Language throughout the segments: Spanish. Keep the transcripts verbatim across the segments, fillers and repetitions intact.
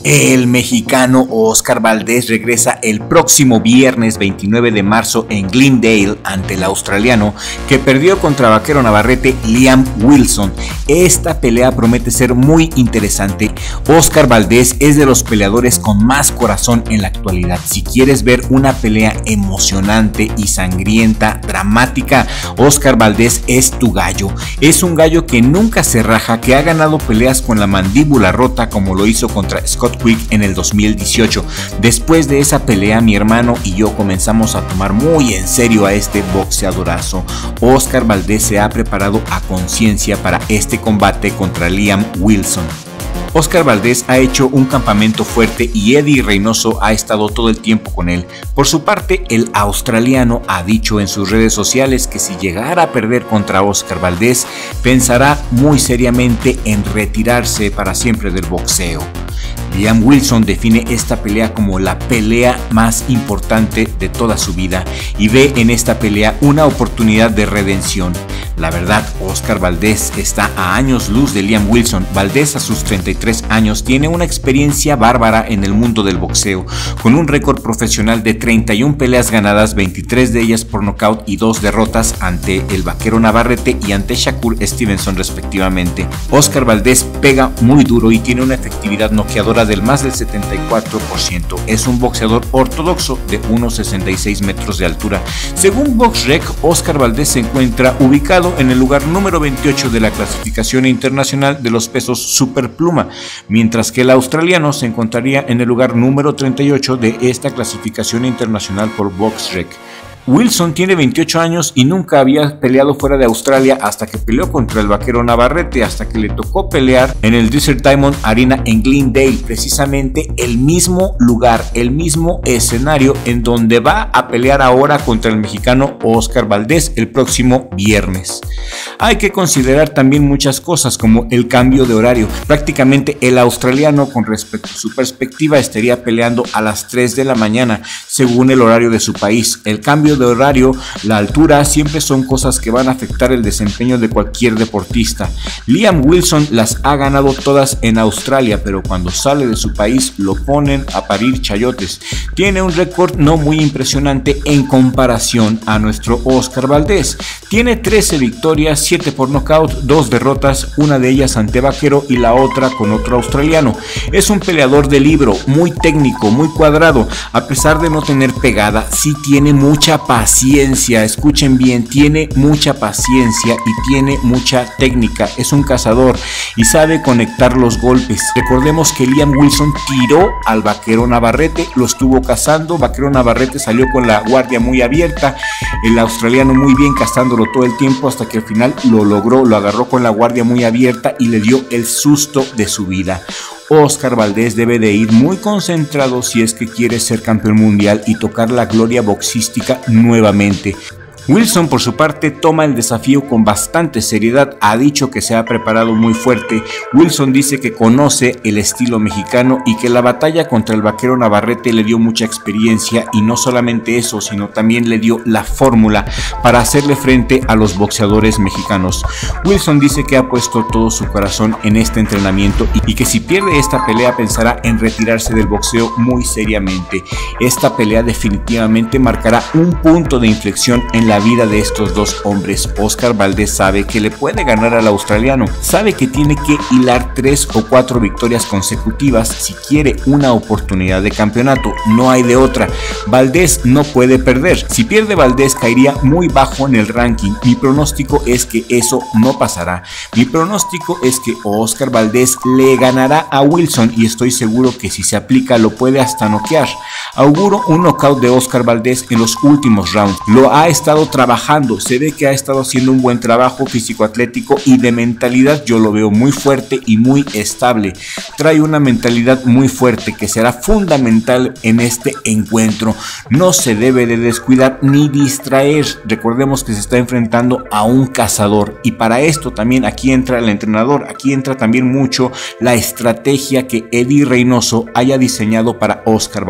El mexicano Óscar Valdez regresa el próximo viernes veintinueve de marzo en Glendale ante el australiano que perdió contra vaquero navarrete Liam Wilson. Esta pelea promete ser muy interesante. Óscar Valdez es de los peleadores con más corazón en la actualidad. Si quieres ver una pelea emocionante y sangrienta, dramática, Óscar Valdez es tu gallo. Es un gallo que nunca se raja, que ha ganado peleas con la mandíbula rota como lo hizo contra Scott Quick en el dos mil dieciocho. Después de esa pelea, mi hermano y yo comenzamos a tomar muy en serio a este boxeadorazo. Óscar Valdez se ha preparado a conciencia para este combate contra Liam Wilson. Óscar Valdez ha hecho un campamento fuerte y Eddie Reynoso ha estado todo el tiempo con él. Por su parte, el australiano ha dicho en sus redes sociales que si llegara a perder contra Óscar Valdez, pensará muy seriamente en retirarse para siempre del boxeo. Liam Wilson define esta pelea como la pelea más importante de toda su vida y ve en esta pelea una oportunidad de redención. La verdad, Óscar Valdez está a años luz de Liam Wilson. Valdez a sus treinta y tres años tiene una experiencia bárbara en el mundo del boxeo, con un récord profesional de treinta y una peleas ganadas, veintitrés de ellas por nocaut y dos derrotas ante el vaquero Navarrete y ante Shakur Stevenson respectivamente. Óscar Valdez pega muy duro y tiene una efectividad noqueadora del más del setenta y cuatro por ciento. Es un boxeador ortodoxo de uno sesenta y seis metros de altura. Según BoxRec, Óscar Valdez se encuentra ubicado en el lugar número veintiocho de la clasificación internacional de los pesos superpluma, mientras que el australiano se encontraría en el lugar número treinta y ocho de esta clasificación internacional por BoxRec. Wilson tiene veintiocho años y nunca había peleado fuera de Australia hasta que peleó contra el vaquero Navarrete, hasta que le tocó pelear en el Desert Diamond Arena en Glendale, precisamente el mismo lugar, el mismo escenario en donde va a pelear ahora contra el mexicano Óscar Valdez el próximo viernes. Hay que considerar también muchas cosas como el cambio de horario. Prácticamente el australiano, con respecto a su perspectiva, estaría peleando a las tres de la mañana según el horario de su país. El cambio de horario, la altura, siempre son cosas que van a afectar el desempeño de cualquier deportista. Liam Wilson las ha ganado todas en Australia, pero cuando sale de su país lo ponen a parir chayotes. Tiene un récord no muy impresionante en comparación a nuestro Óscar Valdez. Tiene trece victorias, siete por nocaut, dos derrotas, una de ellas ante vaquero y la otra con otro australiano. Es un peleador de libro, muy técnico, muy cuadrado. A pesar de no tener pegada, sí tiene mucha paciencia. Escuchen bien, tiene mucha paciencia y tiene mucha técnica. Es un cazador y sabe conectar los golpes. Recordemos que Liam Wilson tiró al vaquero Navarrete, lo estuvo cazando. Vaquero Navarrete salió con la guardia muy abierta, el australiano muy bien cazándolo todo el tiempo hasta que al final lo logró, lo agarró con la guardia muy abierta y le dio el susto de su vida. Óscar Valdez debe de ir muy concentrado si es que quiere ser campeón mundial y tocar la gloria boxística nuevamente. Wilson, por su parte, toma el desafío con bastante seriedad. Ha dicho que se ha preparado muy fuerte. Wilson dice que conoce el estilo mexicano y que la batalla contra el vaquero Navarrete le dio mucha experiencia, y no solamente eso, sino también le dio la fórmula para hacerle frente a los boxeadores mexicanos. Wilson dice que ha puesto todo su corazón en este entrenamiento y que si pierde esta pelea pensará en retirarse del boxeo muy seriamente. Esta pelea definitivamente marcará un punto de inflexión en la vida de estos dos hombres. Óscar Valdez sabe que le puede ganar al australiano, sabe que tiene que hilar tres o cuatro victorias consecutivas si quiere una oportunidad de campeonato. No hay de otra. Valdez no puede perder. Si pierde Valdez caería muy bajo en el ranking. Mi pronóstico es que eso no pasará. Mi pronóstico es que Óscar Valdez le ganará a Wilson y estoy seguro que si se aplica lo puede hasta noquear. Auguro un knockout de Óscar Valdez en los últimos rounds. Lo ha estado trabajando, se ve que ha estado haciendo un buen trabajo físico-atlético y de mentalidad. Yo lo veo muy fuerte y muy estable. Trae una mentalidad muy fuerte que será fundamental en este encuentro. No se debe de descuidar ni distraer. Recordemos que se está enfrentando a un cazador y para esto también aquí entra el entrenador, aquí entra también mucho la estrategia que Eddie Reynoso haya diseñado para Óscar Valdez.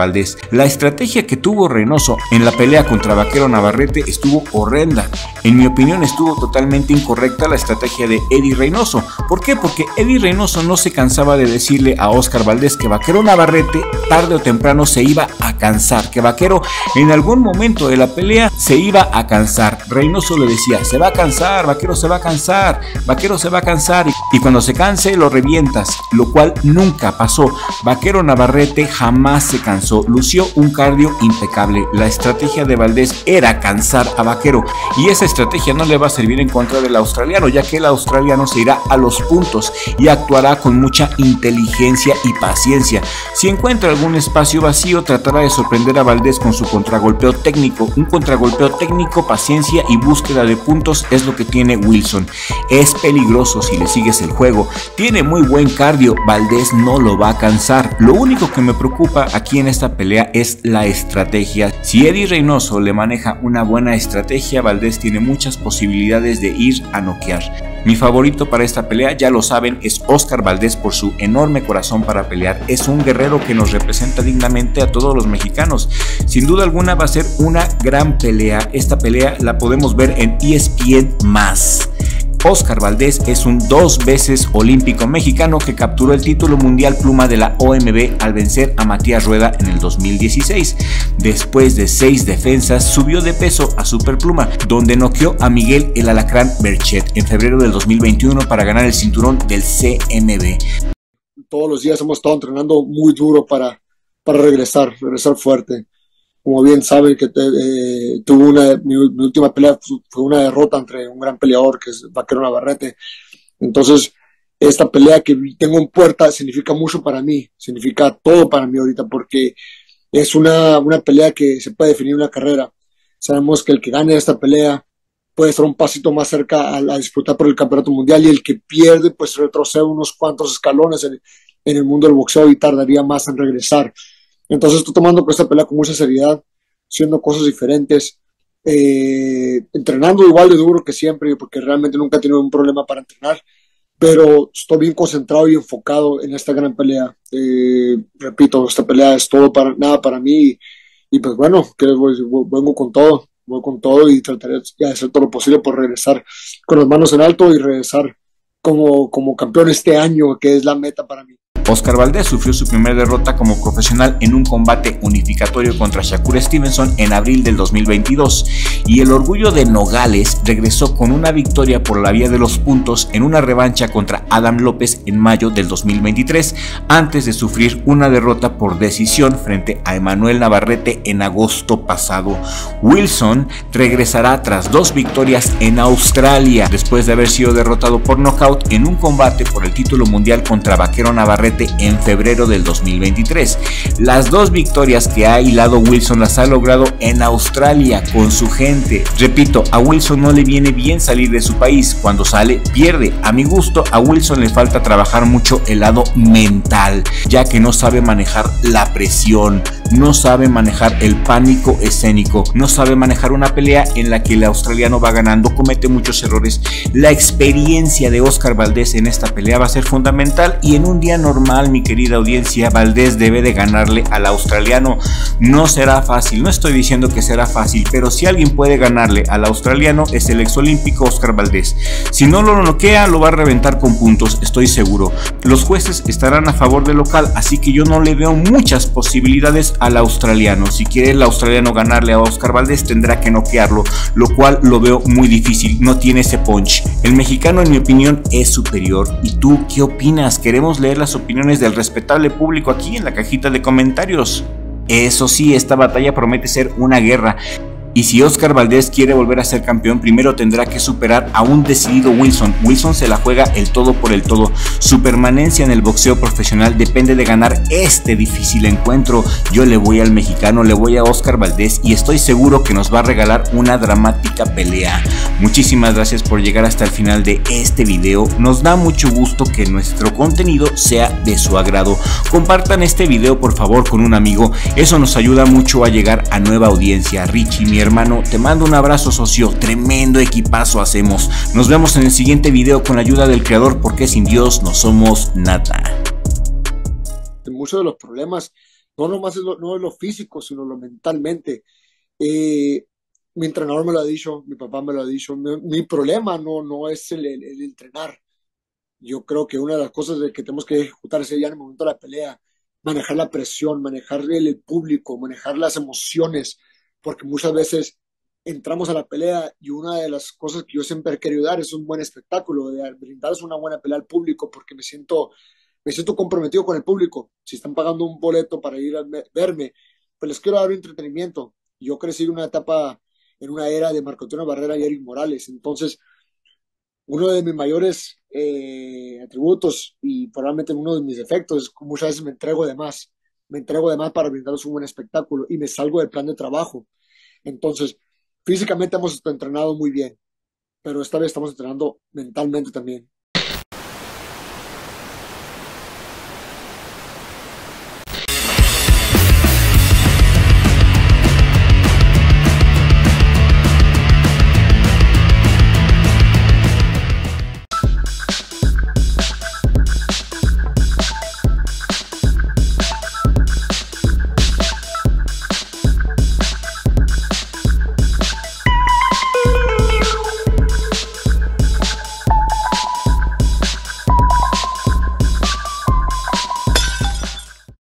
La estrategia que tuvo Reynoso en la pelea contra Vaquero Navarrete estuvo horrenda. En mi opinión estuvo totalmente incorrecta la estrategia de Eddie Reynoso. ¿Por qué? Porque Eddie Reynoso no se cansaba de decirle a Oscar Valdez que Vaquero Navarrete tarde o temprano se iba a cansar, que Vaquero en algún momento de la pelea se iba a cansar. Reynoso le decía, se va a cansar, Vaquero se va a cansar, Vaquero se va a cansar, y cuando se canse lo revientas, lo cual nunca pasó. Vaquero Navarrete jamás se cansó, lució un cardio impecable. La estrategia de Valdez era cansar a Vaquero, y esa estrategia no le va a servir en contra del australiano, ya que el australiano se irá a los puntos y actuará con mucha inteligencia y paciencia. Si encuentra algún espacio vacío, tratará de sorprender a Valdez con su contragolpeo técnico. Un contragolpeo técnico, paciencia y búsqueda de puntos es lo que tiene Wilson. Es peligroso si le sigues el juego, tiene muy buen cardio, Valdez no lo va a cansar. Lo único que me preocupa aquí en esta pelea es la estrategia. Si Eddie Reynoso le maneja una buena estrategia, Valdez tiene muchas posibilidades de ir a noquear. Mi favorito para esta pelea, ya lo saben, es Oscar Valdez por su enorme corazón para pelear. Es un guerrero que nos representa dignamente a todos los mexicanos. Sin duda alguna va a ser una gran pelea. Esta pelea la podemos ver en E S P N más. Oscar Valdez es un dos veces olímpico mexicano que capturó el título mundial pluma de la O M B al vencer a Matías Rueda en el dos mil dieciséis. Después de seis defensas, subió de peso a superpluma, donde noqueó a Miguel el Alacrán Berchet en febrero del dos mil veintiuno para ganar el cinturón del C M B. Todos los días hemos estado entrenando muy duro para, para regresar, regresar fuerte. Como bien saben, que te, eh, tuvo una, mi, mi última pelea fue una derrota entre un gran peleador que es Vaquero Navarrete. Entonces, esta pelea que tengo en puerta significa mucho para mí, significa todo para mí ahorita, porque es una, una pelea que se puede definir una carrera. Sabemos que el que gane esta pelea puede estar un pasito más cerca a, a disputar por el campeonato mundial, y el que pierde pues retrocede unos cuantos escalones en, en el mundo del boxeo y tardaría más en regresar. Entonces estoy tomando esta pelea con mucha seriedad, haciendo cosas diferentes, eh, entrenando igual de duro que siempre, porque realmente nunca he tenido un problema para entrenar, pero estoy bien concentrado y enfocado en esta gran pelea. Eh, repito, esta pelea es todo para nada para mí, y, y pues bueno, que vengo con todo, voy con todo y trataré de hacer todo lo posible por regresar con las manos en alto y regresar como, como campeón este año, que es la meta para mí. Oscar Valdez sufrió su primera derrota como profesional en un combate unificatorio contra Shakur Stevenson en abril del dos mil veintidós, y el orgullo de Nogales regresó con una victoria por la vía de los puntos en una revancha contra Adam López en mayo del dos mil veintitrés, antes de sufrir una derrota por decisión frente a Emanuel Navarrete en agosto pasado. Wilson regresará tras dos victorias en Australia, después de haber sido derrotado por nocaut en un combate por el título mundial contra Vaquero Navarrete en febrero del dos mil veintitrés. Las dos victorias que ha hilado Wilson las ha logrado en Australia con su gente. Repito, a Wilson no le viene bien salir de su país. Cuando sale, pierde. A mi gusto, a Wilson le falta trabajar mucho el lado mental, ya que no sabe manejar la presión, no sabe manejar el pánico escénico, no sabe manejar una pelea en la que el australiano va ganando, comete muchos errores. La experiencia de Oscar Valdez en esta pelea va a ser fundamental, y en un día normal, mi querida audiencia, Valdez debe de ganarle al australiano. No será fácil, no estoy diciendo que será fácil, pero si alguien puede ganarle al australiano es el exolímpico Oscar Valdez. Si no lo noquea, lo va a reventar con puntos, estoy seguro. Los jueces estarán a favor del local, así que yo no le veo muchas posibilidades al australiano. Si quiere el australiano ganarle a Oscar Valdez, tendrá que noquearlo, lo cual lo veo muy difícil, no tiene ese punch. El mexicano, en mi opinión, es superior. ¿Y tú qué opinas? Queremos leer las opiniones del respetable público aquí en la cajita de comentarios. Eso sí, esta batalla promete ser una guerra. Y si Oscar Valdez quiere volver a ser campeón, primero tendrá que superar a un decidido Wilson. Wilson se la juega el todo por el todo. Su permanencia en el boxeo profesional depende de ganar este difícil encuentro. Yo le voy al mexicano, le voy a Oscar Valdez, y estoy seguro que nos va a regalar una dramática pelea. Muchísimas gracias por llegar hasta el final de este video. Nos da mucho gusto que nuestro contenido sea de su agrado. Compartan este video por favor con un amigo. Eso nos ayuda mucho a llegar a nueva audiencia. Richie, mi hermano, te mando un abrazo, socio. Tremendo equipazo hacemos. Nos vemos en el siguiente video con la ayuda del creador, porque sin Dios no somos nada. Muchos de los problemas No nomás es lo, no es lo físico, sino lo mentalmente. Eh, Mi entrenador me lo ha dicho, mi papá me lo ha dicho. Mi, mi problema no, no es el, el- el entrenar. Yo creo que una de las cosas de que tenemos que ejecutar es ya en el momento de la pelea, manejar la presión, manejar el, el público, manejar las emociones, porque muchas veces entramos a la pelea y una de las cosas que yo siempre he querido dar es un buen espectáculo, de brindarles una buena pelea al público, porque me siento, me siento comprometido con el público. Si están pagando un boleto para ir a verme, pues les quiero dar un entretenimiento. Yo crecí en una etapa, en una era de Marco Antonio Barrera y Eric Morales, entonces uno de mis mayores eh, atributos y probablemente uno de mis defectos es que muchas veces me entrego de más. Me entrego de más para brindarles un buen espectáculo y me salgo del plan de trabajo. Entonces, físicamente hemos entrenado muy bien, pero esta vez estamos entrenando mentalmente también.